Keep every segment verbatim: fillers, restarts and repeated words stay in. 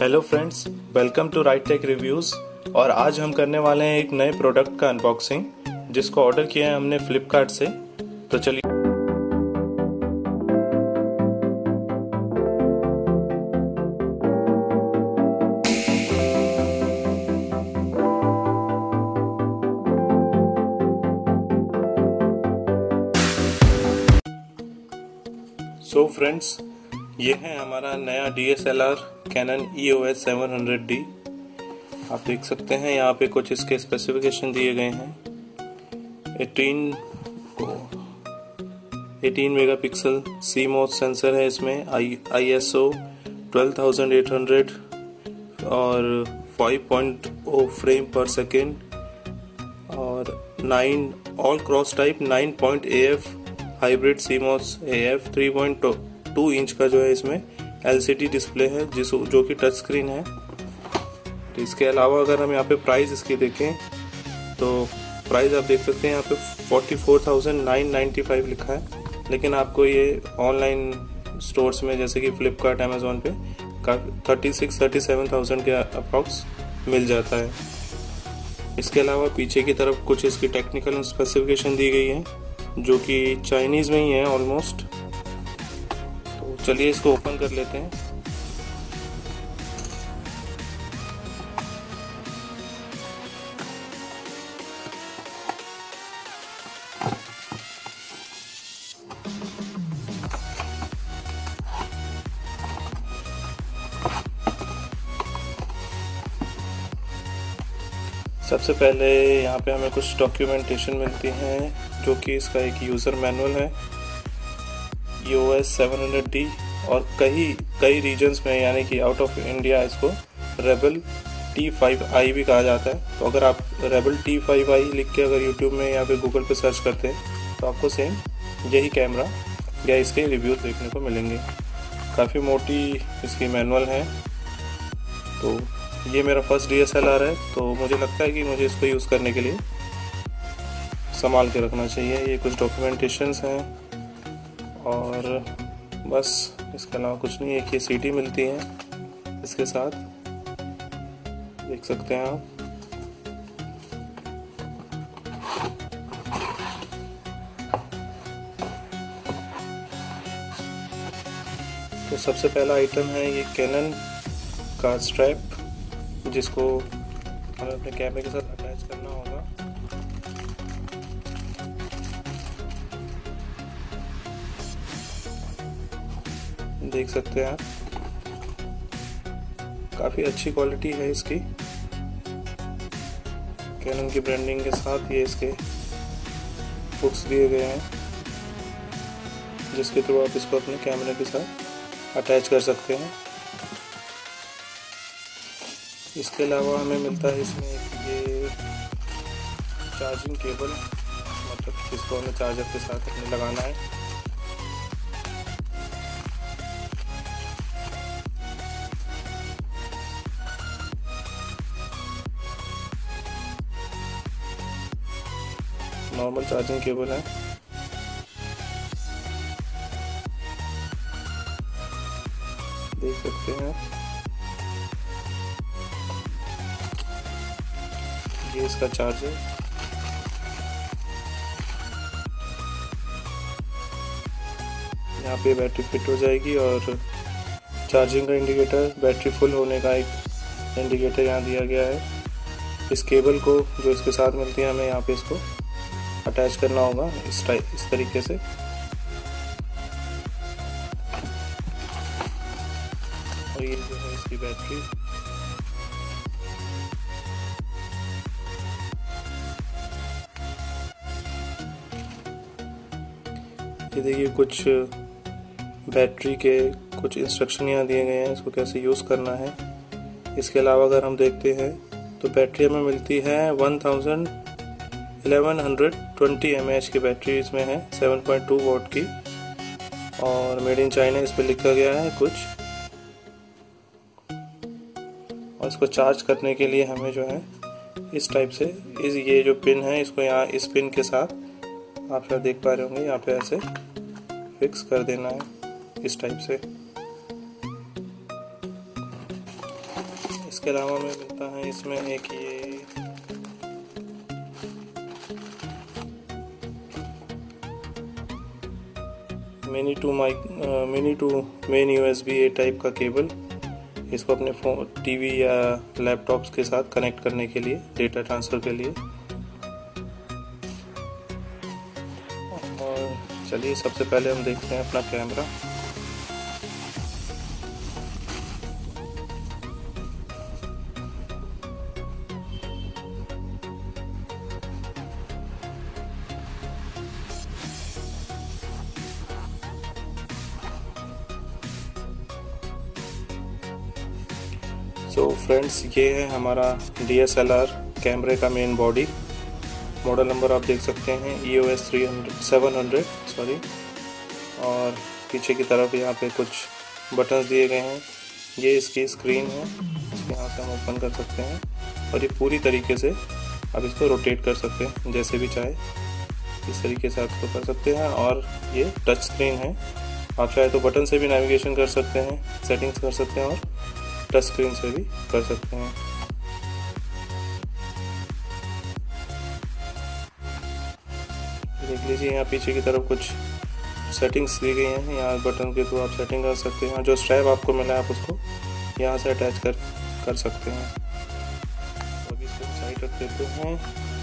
Hello friends, welcome to Right Tech Reviews. और आज हम करने वाले हैं एक नए प्रोडक्ट का अनबॉक्सिंग, जिसको ऑर्डर किया है हमने फ्लिपकार्ट से। तो चलिए सो फ्रेंड्स, ये है हमारा नया D S L R Canon E O S seven hundred D. आप देख सकते हैं यहाँ पे कुछ इसके स्पेसिफिकेशन दिए गए हैं। अठारह मेगापिक्सल सी मोस सेंसर है इसमें, I I S O twelve thousand eight hundred और five point zero frame per second और nine all cross type nine point A F hybrid C MOS A F three point two inch का जो है इसमें L C D display है, जिस जो कि टच स्क्रीन है। तो इसके अलावा अगर हम यहाँ पे प्राइस इसकी देखें तो प्राइस आप देख सकते हैं यहाँ पे forty four thousand nine ninety five लिखा है, लेकिन आपको ये ऑनलाइन स्टोर्स में जैसे कि फ्लिपकार्ट, अमेजोन पे thirty six thirty seven thousand के अप्रॉक्स मिल जाता है। इसके अलावा पीछे की तरफ कुछ इसकी टेक्निकल स्पेसिफिकेशन दी गई है जो कि चाइनीज़ में ही है ऑलमोस्ट। तो चलिए इसको ओपन कर लेते हैं। सबसे पहले यहाँ पे हमें कुछ डॉक्यूमेंटेशन मिलती हैं, जो कि इसका एक यूज़र मैनुअल है E O S seven hundred D, और कई कई रीजन्स में यानी कि आउट ऑफ इंडिया इसको रेबल टी फाइव आई भी कहा जाता है। तो अगर आप रेबल टी फाइव आई लिख के अगर यूट्यूब में या फिर गूगल पे सर्च करते हैं तो आपको सेम यही कैमरा या इसके रिव्यूज देखने को मिलेंगे। काफ़ी मोटी इसकी मैनुअल है। तो ये मेरा first D S L R है, तो मुझे लगता है कि मुझे इसको यूज़ करने के लिए संभाल के रखना चाहिए। ये कुछ डॉक्यूमेंटेशंस हैं और बस, इसके अलावा कुछ नहीं। एक ये सी डी मिलती है इसके साथ, देख सकते हैं आप। तो सबसे पहला आइटम है ये कैनन का स्ट्रैप, जिसको हमें अपने कैमरे के साथ अटैच करना होगा। देख सकते हैं आप, काफ़ी अच्छी क्वालिटी है इसकी। कैनन की ब्रांडिंग के साथ ये इसके हुक्स दिए गए हैं, जिसके थ्रू आप इसको अपने कैमरे के साथ अटैच कर सकते हैं। इसके अलावा हमें मिलता है इसमें ये चार्जिंग केबल, मतलब जिसको हमें चार्जर के साथ अपने लगाना है। नॉर्मल चार्जिंग केबल है। देख सकते हैं ये इसका चार्जर। यहाँ पे बैटरी फिट हो जाएगी और चार्जिंग का इंडिकेटर, बैटरी फुल होने का एक इंडिकेटर यहाँ दिया गया है। इस केबल को जो इसके साथ मिलती है हमें यहाँ पे इसको अटैच करना होगा इस टाइप इस तरीके से। और ये जो है इसकी बैटरी। ये देखिए कुछ बैटरी के कुछ इंस्ट्रक्शन यहाँ दिए गए हैं, इसको कैसे यूज़ करना है। इसके अलावा अगर हम देखते हैं तो बैटरी हमें मिलती है one thousand eleven hundred twenty M A H की बैटरी इसमें है, सेवन पॉइंट टू वोल्ट की, और मेड इन चाइना इस पर लिखा गया है कुछ। और इसको चार्ज करने के लिए हमें जो है इस टाइप से इस ये जो पिन है इसको यहाँ इस पिन के साथ आप शायद देख पा रहे होंगे, यहाँ पे ऐसे फिक्स कर देना है इस टाइप से। इसके अलावा हमें मिलता है इसमें एक ये mini to mic mini to main USB A type का केबल, इसको अपने फोन टीवी या लैपटॉप्स के साथ कनेक्ट करने के लिए, डेटा ट्रांसफ़र के लिए। और चलिए सबसे पहले हम देखते हैं अपना कैमरा। सो फ्रेंड्स, ये है हमारा डी एस एल आर कैमरे का मेन बॉडी। मॉडल नंबर आप देख सकते हैं E O S three hundred seven hundred sorry. और पीछे की तरफ यहाँ पे कुछ बटन्स दिए गए हैं। ये इसकी स्क्रीन है, इसके यहाँ से हम ओपन कर सकते हैं और ये पूरी तरीके से आप इसको रोटेट कर सकते हैं जैसे भी चाहे, इस तरीके से आप इसको कर सकते हैं। और ये टच स्क्रीन है, आप चाहे तो बटन से भी नेविगेशन कर सकते हैं, सेटिंग्स कर सकते हैं और टच स्क्रीन से भी कर सकते हैं। देख लीजिए यहाँ पीछे की तरफ कुछ सेटिंग्स दी गई हैं, यहाँ बटन के थ्रू आप सेटिंग कर सकते हैं। जो स्ट्रैप आपको मिला है आप उसको यहाँ से अटैच कर कर सकते हैं। तो अभी इसको साइड रख देते हैं।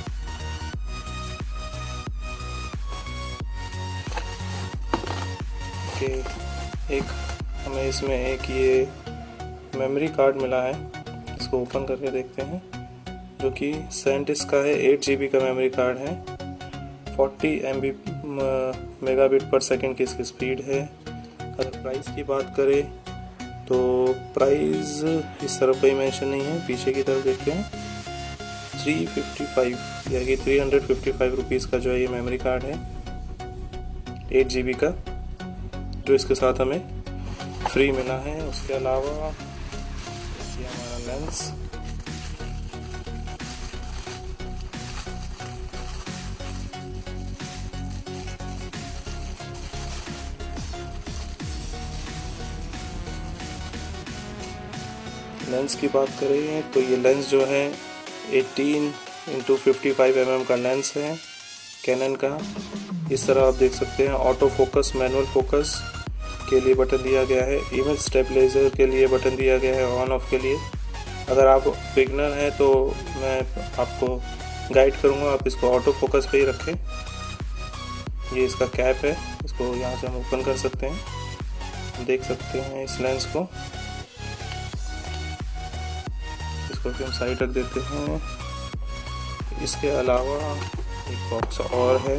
ओके, एक हमें इसमें एक ये मेमोरी कार्ड मिला है, इसको ओपन करके देखते हैं, जो कि सैंडिस्क का है। एट जी बी का मेमोरी कार्ड है, forty M B megabit per second की इसकी स्पीड है। अगर प्राइस की बात करें तो प्राइस इस तरफ कोई मेंशन नहीं है, पीछे की तरफ देखते हैं थ्री फिफ्टी फाइव या कि three hundred fifty five rupees का जो है ये मेमोरी कार्ड है एट जी बी का, जो इसके साथ हमें फ्री मिला है। उसके अलावा ये हमारा लेंस, लेंस की बात करें तो ये लेंस जो है eighteen into fifty five M M का लेंस है कैनन का। इस तरह आप देख सकते हैं ऑटो फोकस, मैनुअल फोकस के लिए बटन दिया गया है, इमेज स्टेबलाइजर के लिए बटन दिया गया है ऑन ऑफ के लिए। अगर आप बिगनर हैं तो मैं आपको गाइड करूंगा, आप इसको ऑटो फोकस पे ही रखें। ये इसका कैप है, इसको यहाँ से हम ओपन कर सकते हैं, देख सकते हैं इस लेंस को। इसको भी हम साइड रख देते हैं। इसके अलावा एक बॉक्स और है,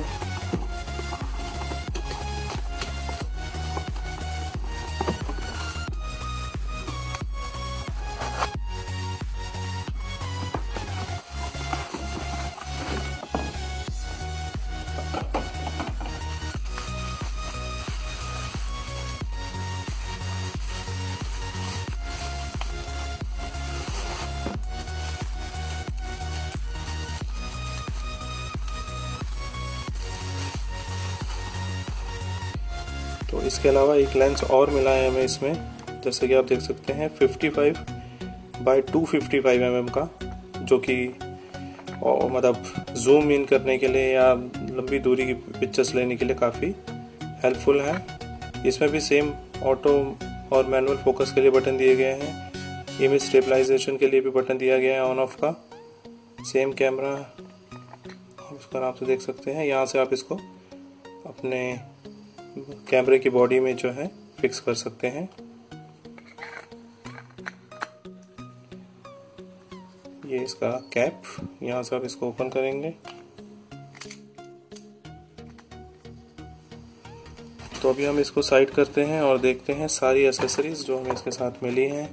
तो इसके अलावा एक लेंस और मिला है हमें इसमें, जैसे कि आप देख सकते हैं fifty five by two fifty five M M का, जो कि मतलब जूम इन करने के लिए या लंबी दूरी की पिक्चर्स लेने के लिए काफ़ी हेल्पफुल है। इसमें भी सेम ऑटो और मैनुअल फोकस के लिए बटन दिए गए हैं, इमेज स्टेबलाइजेशन के लिए भी बटन दिया गया है ऑन ऑफ का। सेम कैमरा उस पर आप देख सकते हैं, यहाँ से आप इसको अपने कैमरे की बॉडी में जो है फिक्स कर सकते हैं। ये इसका कैप, यहाँ से आप इसको ओपन करेंगे तो अभी हम इसको साइड करते हैं और देखते हैं सारी एसेसरीज जो हमें इसके साथ मिली हैं।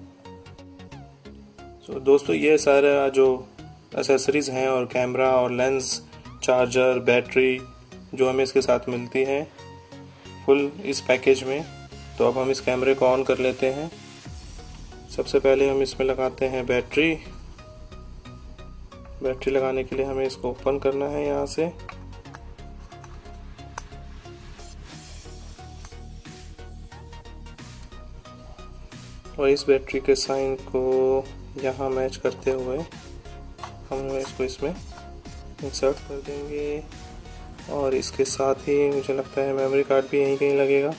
तो दोस्तों ये सारा जो एसेसरीज हैं और कैमरा और लेंस, चार्जर, बैटरी जो हमें इसके साथ मिलती है फुल इस पैकेज में। तो अब हम इस कैमरे को ऑन कर लेते हैं। सबसे पहले हम इसमें लगाते हैं बैटरी। बैटरी लगाने के लिए हमें इसको ओपन करना है यहाँ से। और इस बैटरी के साइन को यहाँ मैच करते हुए हम इसको इसमें इंसर्ट कर देंगे। और इसके साथ ही मुझे लगता है मेमोरी कार्ड भी यहीं कहीं लगेगा।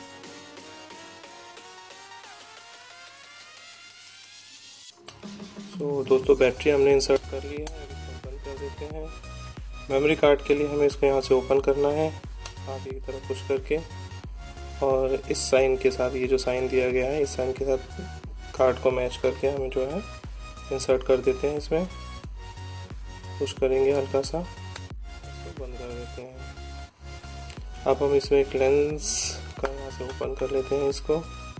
तो दोस्तों बैटरी हमने इंसर्ट कर ली है, अब इसको बंद कर देते हैं। मेमोरी कार्ड के लिए हमें इसको यहाँ से ओपन करना है आगे की तरफ पुश करके, और इस साइन के साथ, ये जो साइन दिया गया है इस साइन के साथ कार्ड को मैच करके हमें जो है इंसर्ट कर देते हैं। इसमें पुश करेंगे हल्का सा, इसको बंद कर देते हैं। अब हम इसमें एक लेंस का यहाँ से ओपन कर लेते हैं, इसको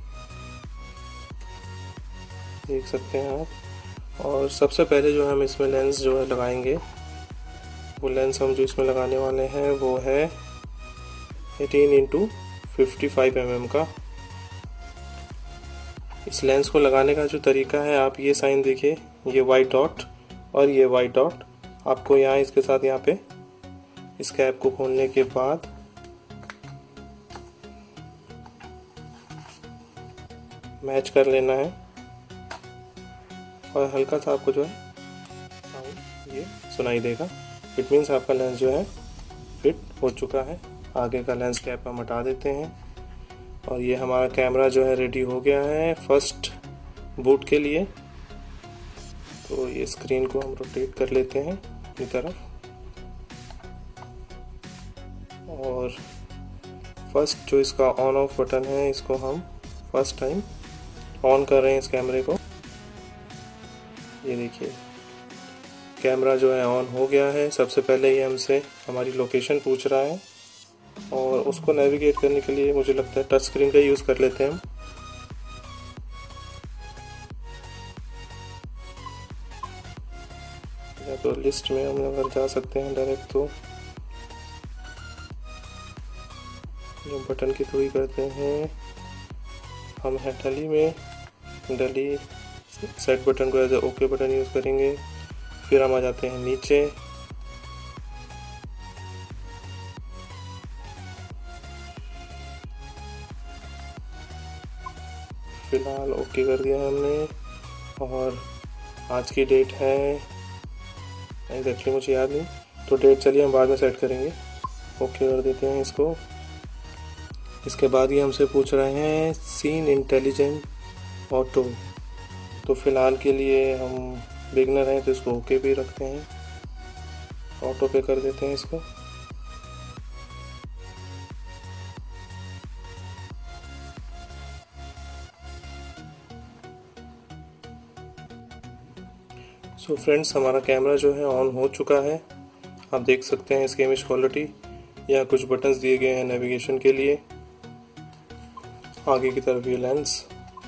देख सकते हैं आप। और सबसे पहले जो हम इसमें लेंस जो है लगाएंगे, वो लेंस हम जो इसमें लगाने वाले हैं वो है eighteen into fifty five M M का। इस लेंस को लगाने का जो तरीका है, आप ये साइन देखिए, ये वाइट डॉट और ये वाइट डॉट, आपको यहाँ इसके साथ यहाँ पे इस कैप को खोलने के बाद मैच कर लेना है, और हल्का सा आपको जो है साउंड ये सुनाई देगा। इट मीन्स आपका लेंस जो है फिट हो चुका है। आगे का लेंस कैप हम हटा देते हैं, और ये हमारा कैमरा जो है रेडी हो गया है फर्स्ट बूट के लिए। तो ये स्क्रीन को हम रोटेट कर लेते हैं अपनी तरफ, और फर्स्ट जो इसका ऑन ऑफ बटन है, इसको हम फर्स्ट टाइम ऑन कर रहे हैं इस कैमरे को। ये देखिए कैमरा जो है ऑन हो गया है। सबसे पहले ये हमसे हमारी लोकेशन पूछ रहा है, और उसको नेविगेट करने के लिए मुझे लगता है टच स्क्रीन का यूज़ कर लेते हैं हम। या तो लिस्ट में हम अगर जा सकते हैं डायरेक्ट, तो जो बटन के थ्रू ही करते हैं हम हैं डली में। डली सेट बटन को as a okay button use करेंगे। फिर हम आ जाते हैं नीचे, फिलहाल ओके कर दिया है हमने। और आज की डेट है एग्जैक्टली मुझे याद नहीं, तो डेट चलिए हम बाद में सेट करेंगे। ओके कर देते हैं इसको। इसके बाद ये हमसे पूछ रहे हैं सीन इंटेलिजेंट ऑटो, तो फिलहाल के लिए हम बिगनर हैं तो इसको ओके भी रखते हैं, ऑटो पे कर देते हैं इसको। सो so फ्रेंड्स, हमारा कैमरा जो है ऑन हो चुका है। आप देख सकते हैं इसकी इमेज क्वालिटी। यहाँ कुछ बटन्स दिए गए हैं नेविगेशन के लिए। आगे की तरफ ये लेंस,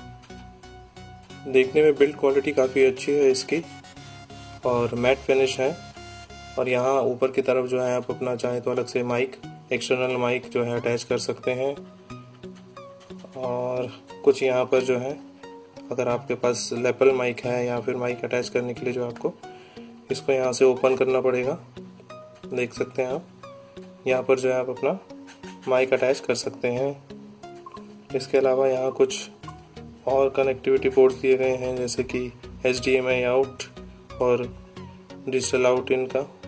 देखने में बिल्ड क्वालिटी काफ़ी अच्छी है इसकी, और मैट फिनिश है। और यहाँ ऊपर की तरफ जो है आप अपना चाहे तो अलग से माइक, एक्सटर्नल माइक जो है अटैच कर सकते हैं। और कुछ यहाँ पर जो है, अगर आपके पास लैपल माइक है या फिर माइक अटैच करने के लिए जो आपको इसको यहाँ से ओपन करना पड़ेगा, देख सकते हैं आप। यहाँ पर जो है आप अपना माइक अटैच कर सकते हैं। इसके अलावा यहाँ कुछ और कनेक्टिविटी पोर्ट्स दिए गए हैं, जैसे कि H D M I out और डिजिटल आउट इन का।